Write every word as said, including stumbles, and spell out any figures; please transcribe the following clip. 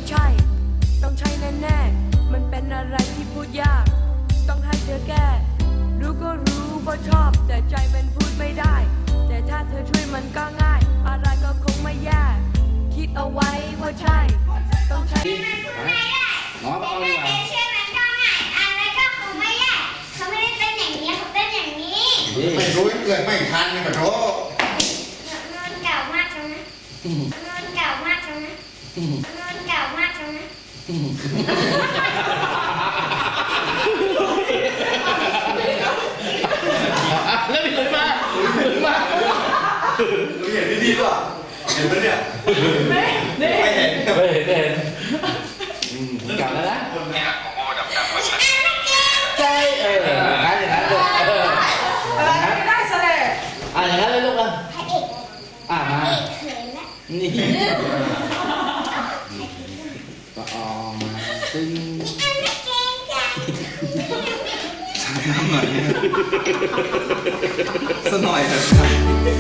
ใช่ต้องใช่แน่ๆมันเป็นอะไรที่พูดยากต้องให้เธอแก้รู้ก็รู้ว่าชอบแต่ใจมันพูดไม่ได้แต่ถ้าเธอช่วยมันก็ง่ายอะไรก็คงไม่แย่คิดเอาไว้ว่าใช่ต้องใช่น้องเอาดีกว่าช่วยมันก็ง่ายอะไรก็คงไม่แย่เขาไม่ได้เป็นอย่างนี้เขาเป็นอย่างนี้ไม่รู้เกิดไม่ทันนี่มาโถนอนเก่ามากจังนะนอนเก่ามากจังนะนอนเก่ามากจังนะแล้วมีคนมาถึงมาเราเห็นดีๆป่ะเห็นไหมเนี่ยไม่ไม่เห็นไม่เห็นไม่เห็นกลับแล้วนะใช่เอออย่างนั้นอย่างนั้นลูกเออไม่ได้ซะเลยอ่ะอย่างนั้นเลยลูกอ่ะพระเอกอ่ะมาพระเอกเขินแล้วนี่ก็ออกมาตึ้งน้ำหน่อยสักหน่อยเถอะ